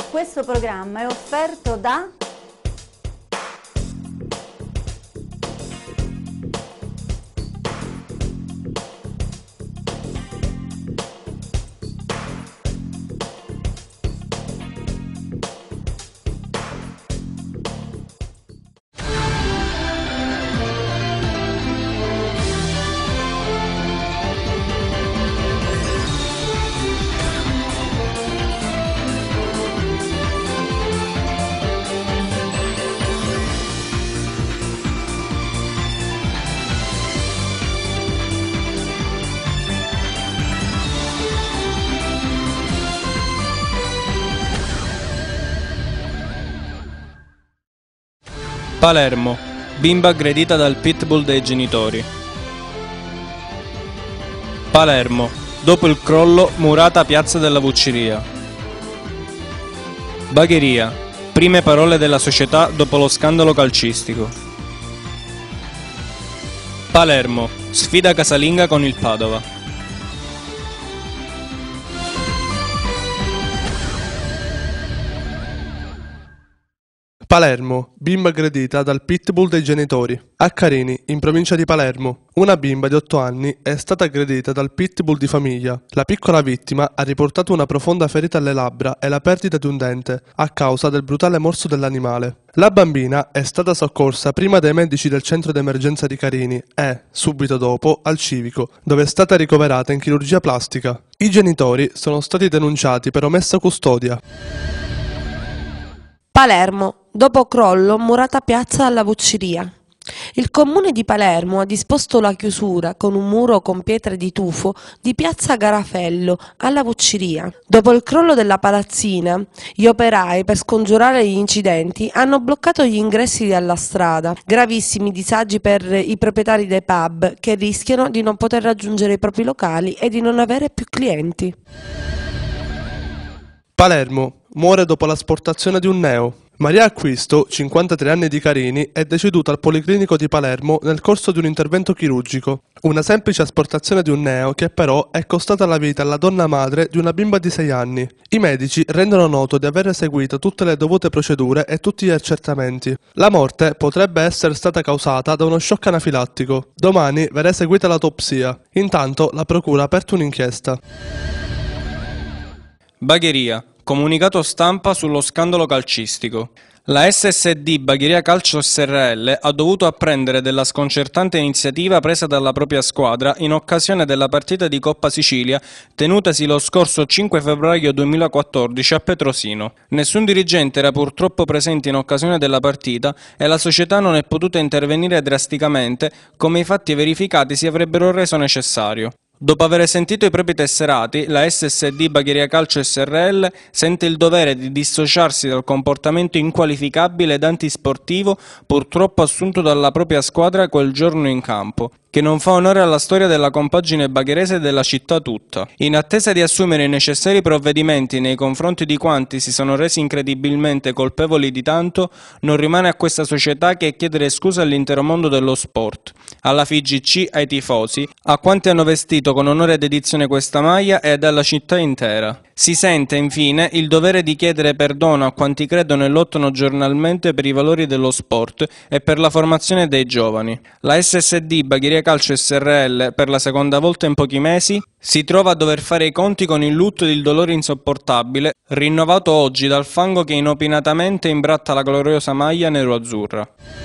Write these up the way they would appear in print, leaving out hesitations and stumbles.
Questo programma è offerto da Palermo, bimba aggredita dal pitbull dei genitori. Palermo, dopo il crollo, murata piazza della Vucciria. Bagheria, prime parole della società dopo lo scandalo calcistico. Palermo, sfida casalinga con il Padova. Palermo, bimba aggredita dal pitbull dei genitori. A Carini, in provincia di Palermo, una bimba di 8 anni è stata aggredita dal pitbull di famiglia. La piccola vittima ha riportato una profonda ferita alle labbra e la perdita di un dente a causa del brutale morso dell'animale. La bambina è stata soccorsa prima dai medici del centro d'emergenza di Carini e, subito dopo, al Civico, dove è stata ricoverata in chirurgia plastica. I genitori sono stati denunciati per omessa custodia. Palermo, dopo crollo, murata piazza alla Vucciria. Il comune di Palermo ha disposto la chiusura con un muro con pietre di tufo di piazza Garafello alla Vucciria. Dopo il crollo della palazzina, gli operai, per scongiurare gli incidenti, hanno bloccato gli ingressi alla strada. Gravissimi disagi per i proprietari dei pub, che rischiano di non poter raggiungere i propri locali e di non avere più clienti. Palermo, muore dopo l'asportazione di un neo. Maria Acquisto, 53 anni di Carini, è deceduta al Policlinico di Palermo nel corso di un intervento chirurgico. Una semplice asportazione di un neo che però è costata la vita alla donna madre di una bimba di 6 anni. I medici rendono noto di aver eseguito tutte le dovute procedure e tutti gli accertamenti. La morte potrebbe essere stata causata da uno shock anafilattico. Domani verrà eseguita l'autopsia. Intanto la procura ha aperto un'inchiesta. Bagheria, comunicato stampa sullo scandalo calcistico. La SSD Bagheria Calcio SRL ha dovuto apprendere della sconcertante iniziativa presa dalla propria squadra in occasione della partita di Coppa Sicilia tenutasi lo scorso 5 febbraio 2014 a Petrosino. Nessun dirigente era purtroppo presente in occasione della partita e la società non è potuta intervenire drasticamente come i fatti verificati si avrebbero reso necessario. Dopo aver sentito i propri tesserati, la SSD Bagheria Calcio SRL sente il dovere di dissociarsi dal comportamento inqualificabile ed antisportivo purtroppo assunto dalla propria squadra quel giorno in campo, che non fa onore alla storia della compagine bagherese e della città tutta. In attesa di assumere i necessari provvedimenti nei confronti di quanti si sono resi incredibilmente colpevoli di tanto, non rimane a questa società che chiedere scuse all'intero mondo dello sport, alla FIGC, ai tifosi, a quanti hanno vestito con onore ed dedizione questa maglia e alla città intera. Si sente infine il dovere di chiedere perdono a quanti credono e lottano giornalmente per i valori dello sport e per la formazione dei giovani. La SSD Bagheria Calcio SRL, per la seconda volta in pochi mesi, si trova a dover fare i conti con il lutto ed il dolore insopportabile, rinnovato oggi dal fango che inopinatamente imbratta la gloriosa maglia nero-azzurra.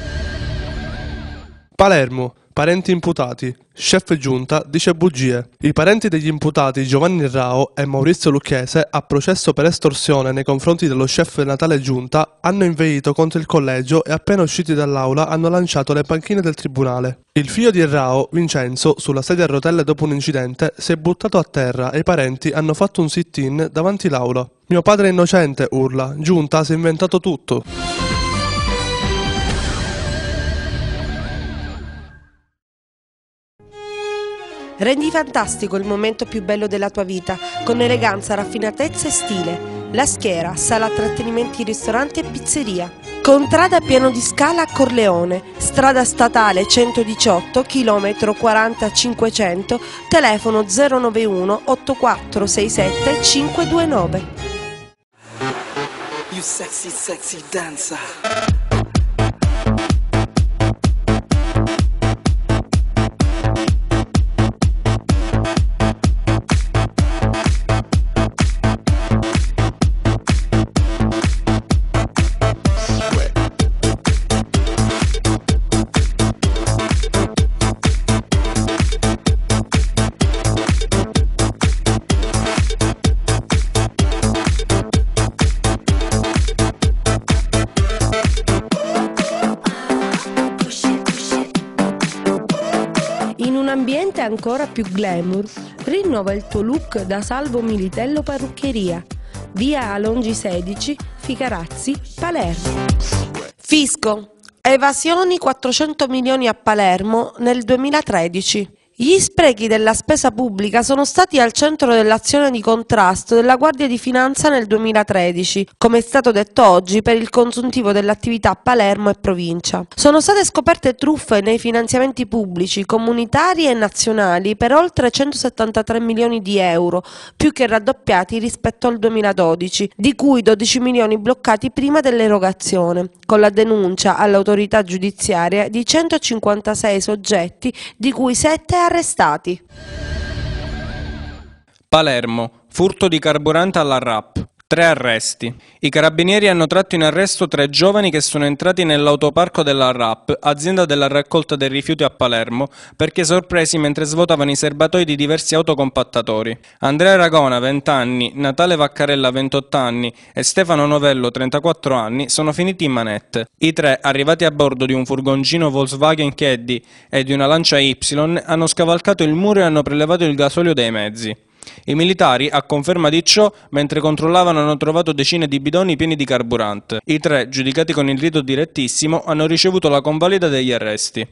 Palermo, parenti imputati. Chef Giunta dice bugie. I parenti degli imputati Giovanni Rao e Maurizio Lucchese, a processo per estorsione nei confronti dello chef Natale Giunta, hanno inveito contro il collegio e appena usciti dall'aula hanno lanciato le panchine del tribunale. Il figlio di Rao, Vincenzo, sulla sedia a rotelle dopo un incidente, si è buttato a terra e i parenti hanno fatto un sit-in davanti l'aula. Mio padre è innocente, urla. Giunta si è inventato tutto. Rendi fantastico il momento più bello della tua vita, con eleganza, raffinatezza e stile. La Schiera, sala trattenimenti, ristoranti e pizzeria. Contrada Piano di Scala a Corleone, strada statale 118, chilometro 40500, telefono 091 8467 529. sexy, sexy dancer. In un ambiente ancora più glamour, rinnova il tuo look da Salvo Militello Parruccheria, via Alongi 16, Ficarazzi, Palermo. Fisco. Evasioni 400 milioni a Palermo nel 2013. Gli sprechi della spesa pubblica sono stati al centro dell'azione di contrasto della Guardia di Finanza nel 2013, come è stato detto oggi per il consuntivo dell'attività a Palermo e provincia. Sono state scoperte truffe nei finanziamenti pubblici, comunitari e nazionali per oltre 173 milioni di euro, più che raddoppiati rispetto al 2012, di cui 12 milioni bloccati prima dell'erogazione, con la denuncia all'autorità giudiziaria di 156 soggetti, di cui 7 arrestati. Palermo, furto di carburante alla RAP. 3 arresti. I carabinieri hanno tratto in arresto 3 giovani che sono entrati nell'autoparco della RAP, azienda della raccolta dei rifiuti a Palermo, perché sorpresi mentre svuotavano i serbatoi di diversi autocompattatori. Andrea Ragona, 20 anni, Natale Vaccarella, 28 anni e Stefano Novello, 34 anni, sono finiti in manette. I 3, arrivati a bordo di un furgoncino Volkswagen Caddy e di una Lancia Y, hanno scavalcato il muro e hanno prelevato il gasolio dai mezzi. I militari, a conferma di ciò, mentre controllavano hanno trovato decine di bidoni pieni di carburante. I 3, giudicati con il rito direttissimo, hanno ricevuto la convalida degli arresti.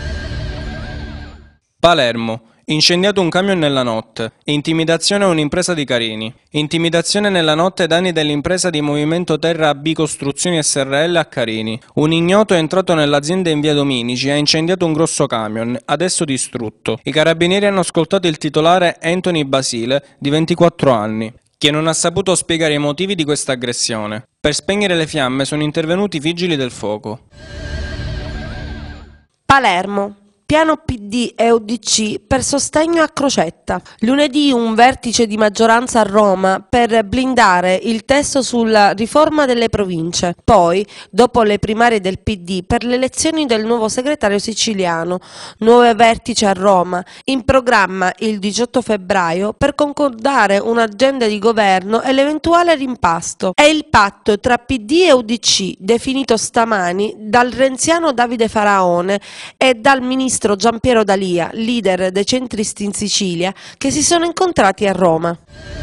Palermo. Incendiato un camion nella notte. Intimidazione a un'impresa di Carini. Intimidazione nella notte ai danni dell'impresa di Movimento Terra AB Costruzioni SRL a Carini. Un ignoto è entrato nell'azienda in via Dominici e ha incendiato un grosso camion, adesso distrutto. I carabinieri hanno ascoltato il titolare Anthony Basile, di 24 anni, che non ha saputo spiegare i motivi di questa aggressione. Per spegnere le fiamme sono intervenuti i vigili del fuoco. Palermo. Piano PD e UDC per sostegno a Crocetta. Lunedì un vertice di maggioranza a Roma per blindare il testo sulla riforma delle province. Poi, dopo le primarie del PD, per le elezioni del nuovo segretario siciliano. Nuovo vertice a Roma, in programma il 18 febbraio per concordare un'agenda di governo e l'eventuale rimpasto. È il patto tra PD e UDC, definito stamani dal renziano Davide Faraone e dal ministro Giampiero D'Alia, leader dei centristi in Sicilia, che si sono incontrati a Roma.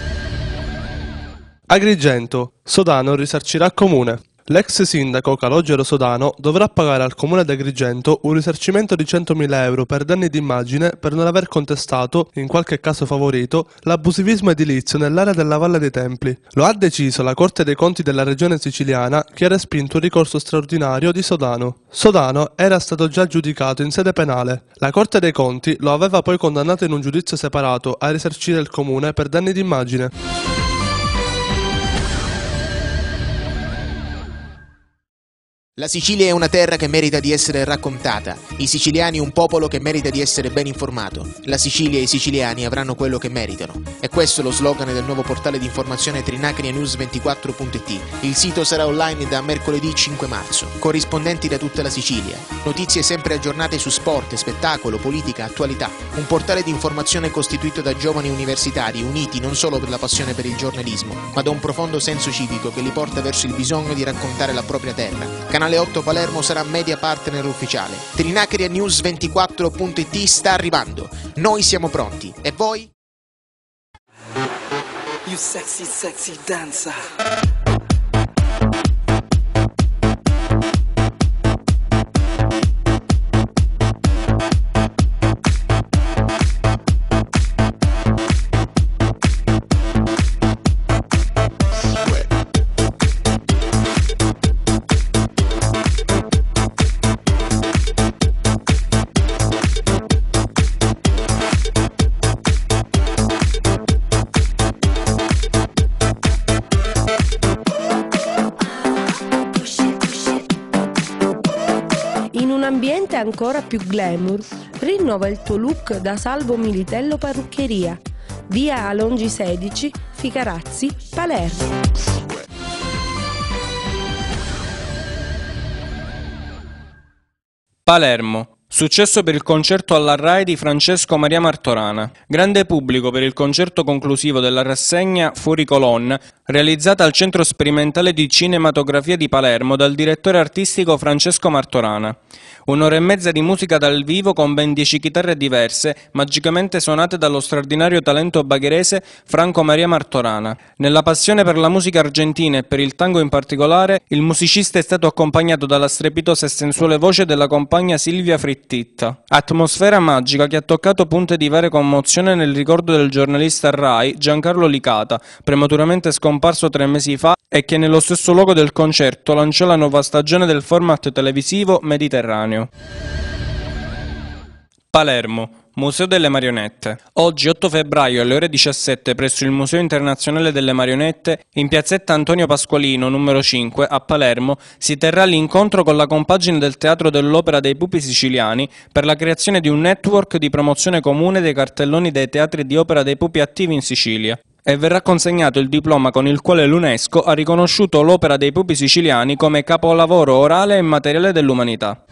Agrigento. Sodano risarcirà comune. L'ex sindaco Calogero Sodano dovrà pagare al comune di Agrigento un risarcimento di 100.000 euro per danni d'immagine per non aver contestato, in qualche caso favorito, l'abusivismo edilizio nell'area della Valle dei Templi. Lo ha deciso la Corte dei Conti della Regione Siciliana, che ha respinto un ricorso straordinario di Sodano. Sodano era stato già giudicato in sede penale. La Corte dei Conti lo aveva poi condannato in un giudizio separato a risarcire il comune per danni d'immagine. La Sicilia è una terra che merita di essere raccontata, i siciliani un popolo che merita di essere ben informato, la Sicilia e i siciliani avranno quello che meritano. E questo è lo slogan del nuovo portale di informazione trinacria-news24.it. Il sito sarà online da mercoledì 5 marzo, corrispondenti da tutta la Sicilia. Notizie sempre aggiornate su sport, spettacolo, politica, attualità. Un portale di informazione costituito da giovani universitari uniti non solo per la passione per il giornalismo, ma da un profondo senso civico che li porta verso il bisogno di raccontare la propria terra. Canale 8 Palermo sarà media partner ufficiale. Trinacria-news24.it sta arrivando. Noi siamo pronti. E voi? You sexy, sexy dancer. l'ambiente ancora più glamour, rinnova il tuo look da Salvo Militello Parruccheria, via Alongi 16, Ficarazzi, Palermo. Palermo. Successo per il concerto alla RAI di Francesco Maria Martorana. Grande pubblico per il concerto conclusivo della rassegna Fuori Colonna, realizzata al Centro Sperimentale di Cinematografia di Palermo dal direttore artistico Francesco Martorana. Un'ora e mezza di musica dal vivo con ben 10 chitarre diverse, magicamente suonate dallo straordinario talento bagherese Franco Maria Martorana. Nella passione per la musica argentina e per il tango in particolare, il musicista è stato accompagnato dalla strepitosa e sensuale voce della compagna Silvia Frittitta. Atmosfera magica che ha toccato punte di vera commozione nel ricordo del giornalista RAI Giancarlo Licata, prematuramente scomparso 3 mesi fa e che nello stesso luogo del concerto lanciò la nuova stagione del format televisivo Mediterraneo. Palermo. Museo delle Marionette. Oggi 8 febbraio alle ore 17 presso il Museo Internazionale delle Marionette in piazzetta Antonio Pasqualino numero 5 a Palermo si terrà l'incontro con la compagine del Teatro dell'Opera dei Pupi Siciliani per la creazione di un network di promozione comune dei cartelloni dei teatri di opera dei pupi attivi in Sicilia. E verrà consegnato il diploma con il quale l'UNESCO ha riconosciuto l'opera dei pupi siciliani come capolavoro orale e immateriale dell'umanità.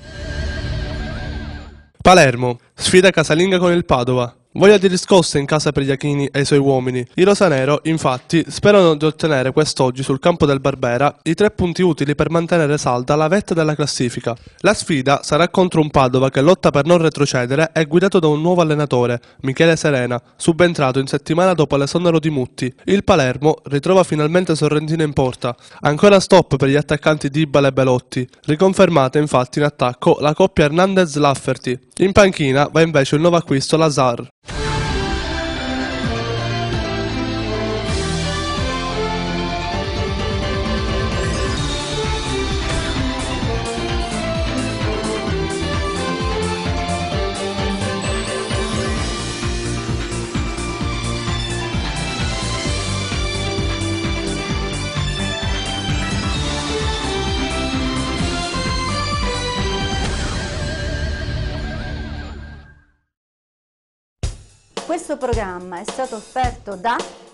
Palermo, sfida casalinga con il Padova. Voglia di riscossa in casa per Iachini e i suoi uomini. I rosanero, infatti, sperano di ottenere quest'oggi sul campo del Barbera i 3 punti utili per mantenere salda la vetta della classifica. La sfida sarà contro un Padova che lotta per non retrocedere e guidato da un nuovo allenatore, Michele Serena, subentrato in settimana dopo l'esonero di Mutti. Il Palermo ritrova finalmente Sorrentino in porta. Ancora stop per gli attaccanti Dybala e Belotti. Riconfermata infatti in attacco la coppia Hernandez-Lafferty. In panchina va invece il nuovo acquisto Lazar. Questo programma è stato offerto da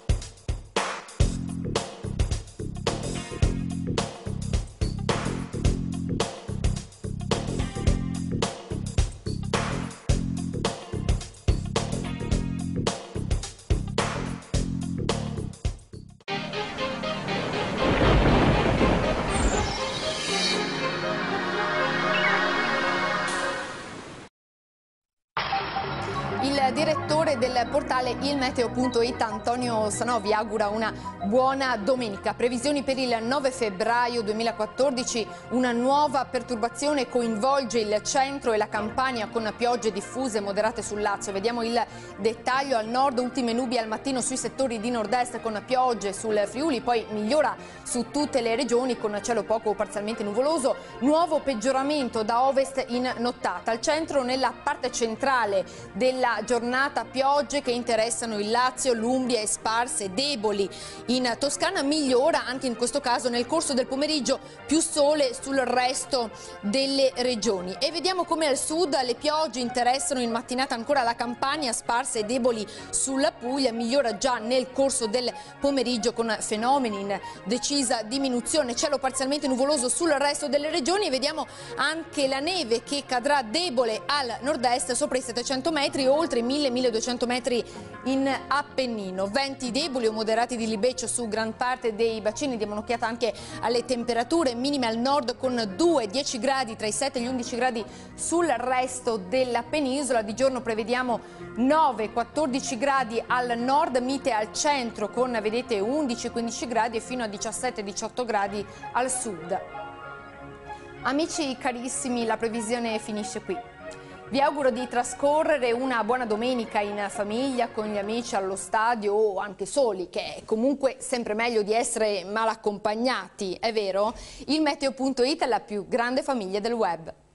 Il direttore del portale ilmeteo.it Antonio Sanò vi augura una buona domenica. Previsioni per il 9 febbraio 2014, una nuova perturbazione coinvolge il centro e la Campania con piogge diffuse e moderate sul Lazio. Vediamo il dettaglio: al nord ultime nubi al mattino sui settori di nord-est con piogge sul Friuli, poi migliora su tutte le regioni con cielo poco o parzialmente nuvoloso. Nuovo peggioramento da ovest in nottata. Al centro, nella parte centrale della giornata, piogge che interessano il Lazio, l'Umbria e sparse deboli. In Toscana migliora anche in questo caso nel corso del pomeriggio, più sole sul resto delle regioni. E vediamo come al sud le piogge interessano in mattinata ancora la Campania, sparse e deboli sulla Puglia, migliora già nel corso del pomeriggio con fenomeni in decisa diminuzione, cielo parzialmente nuvoloso sul resto delle regioni. Vediamo anche la neve che cadrà debole al nord-est sopra i 700 metri, oltre i 1000-1200 metri in Appennino. Venti deboli o moderati di libeccio su gran parte dei bacini, diamo un'occhiata anche alle temperature minime al nord con 2-10 gradi, tra i 7 e gli 11 gradi sul resto della penisola. Di giorno prevediamo 9-14 gradi al nord, mite al centro con, vedete, 11-15 gradi e fino a 17-18 gradi al sud. Amici carissimi, la previsione finisce qui. Vi auguro di trascorrere una buona domenica in famiglia, con gli amici, allo stadio o anche soli, che è comunque sempre meglio di essere mal accompagnati, è vero? Il meteo.it è la più grande famiglia del web.